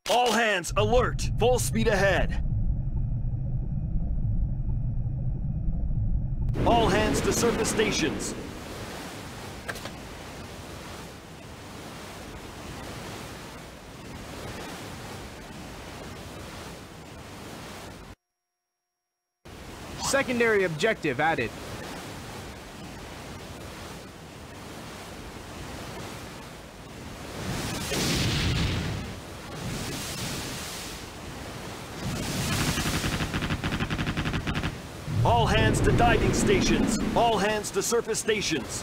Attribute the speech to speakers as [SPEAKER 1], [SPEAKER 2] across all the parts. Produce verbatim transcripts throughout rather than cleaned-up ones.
[SPEAKER 1] All hands alert! Full speed ahead! All hands to surface stations!
[SPEAKER 2] Secondary objective added.
[SPEAKER 1] All hands to diving stations. All hands to surface stations.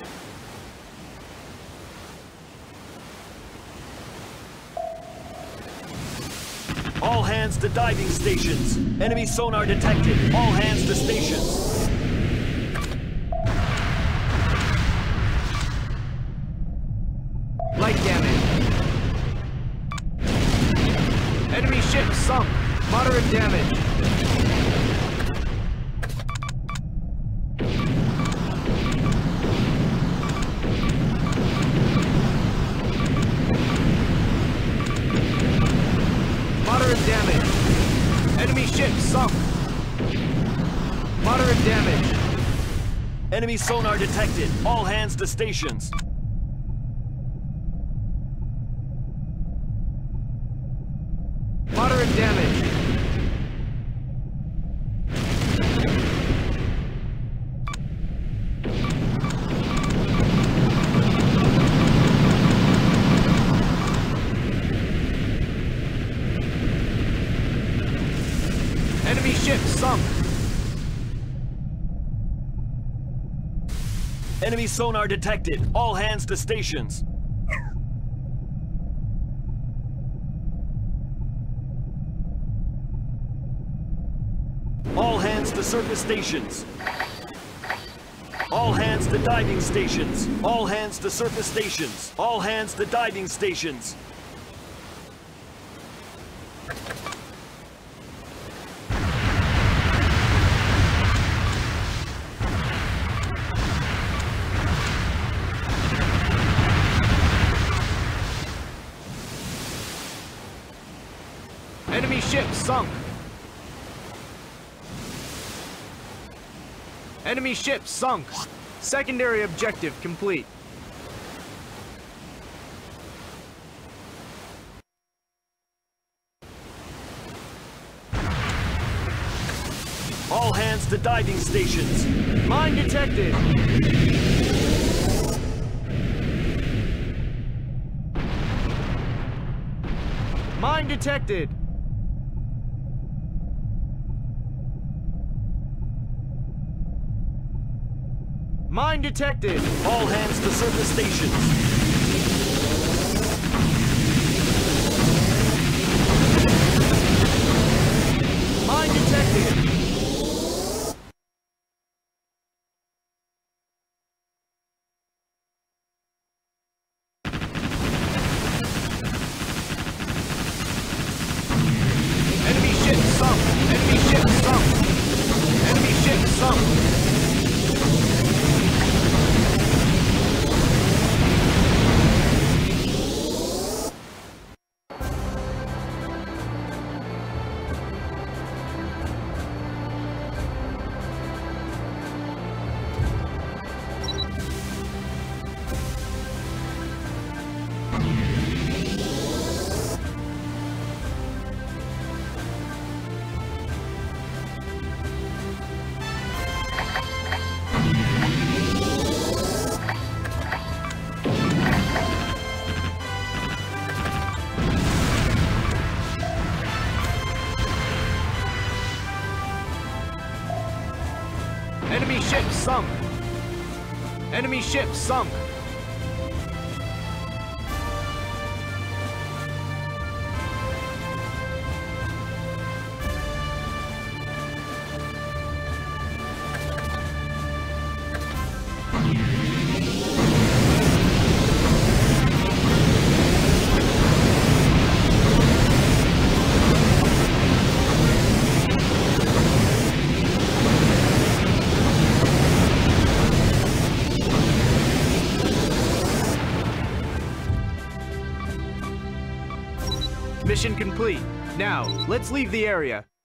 [SPEAKER 1] All hands to diving stations. Enemy sonar detected. All hands to stations.
[SPEAKER 2] Light damage. Enemy ship sunk. Moderate damage. Moderate damage. Enemy ship sunk. Moderate damage.
[SPEAKER 1] Enemy sonar detected. All hands to stations.
[SPEAKER 2] Moderate damage. Enemy ship sunk.
[SPEAKER 1] Enemy sonar detected. All hands to stations. All hands to surface stations. All hands to diving stations. All hands to surface stations. All hands to diving stations.
[SPEAKER 2] Enemy ship sunk. Enemy ship sunk. Secondary objective complete.
[SPEAKER 1] All hands to diving stations.
[SPEAKER 2] Mine detected. Mine detected. Mine detected.
[SPEAKER 1] All hands to surface stations.
[SPEAKER 2] Mine detected. Enemy ship sunk. Enemy ship sunk. Enemy ship sunk. Enemy ship sunk. Enemy ship sunk. Mission complete. Now, let's leave the area.